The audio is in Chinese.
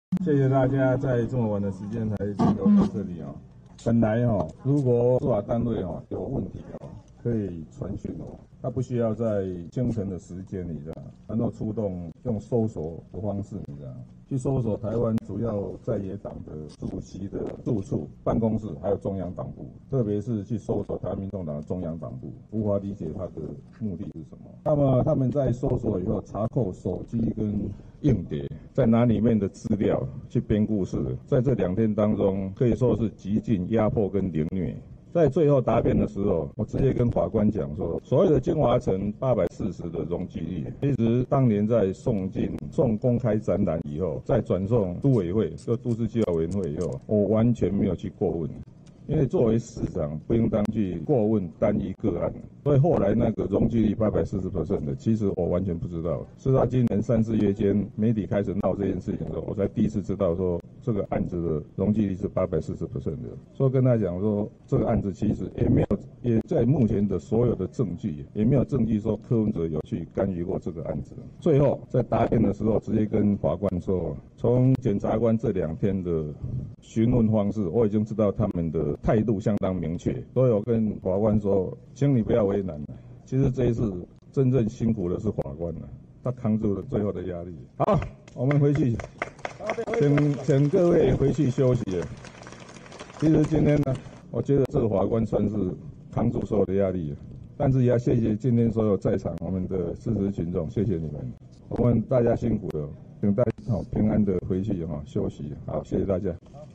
谢谢大家在这么晚的时间才停留在这里哦。本来如果司法单位有问题可以传讯他不需要在清晨的时间里然后出动用搜索的方式去搜索台湾主要在野党的主席的住处、办公室，还有中央党部，特别是去搜索台湾民众党的中央党部，无法理解他的目的是什么。那么他们在搜索以后查扣手机跟硬碟，再拿里面的资料去编故事，在这2天当中可以说是极尽压迫跟凌虐。在最后答辩的时候，我直接跟法官讲说，所谓的精华城840的容积率，其实当年在送公开展览以后，再转送都委会，就都市计划委员会以后，我完全没有去过问。因为作为市长不应当去过问单一个案，所以后来那个容积率840% 的，其实我完全不知道。是到今年3、4月间，媒体开始闹这件事情的时候，我才第一次知道说这个案子的容积率是840% 的。所以跟他讲说，这个案子其实也在目前的所有的证据，也没有证据说柯文哲有去干预过这个案子。最后在答辩的时候，直接跟法官说，从检察官这2天的询问方式，我已经知道他们的态度相当明确，所以我跟法官说，请你不要为难了。其实这一次真正辛苦的是法官了，他扛住了最后的压力。好，我们回去，请各位回去休息了。其实今天呢，我觉得这个法官算是扛住所有的压力了，但是也要谢谢今天所有在场我们的支持群众，谢谢你们，我们大家辛苦了，请大家平安的回去休息。好，谢谢大家。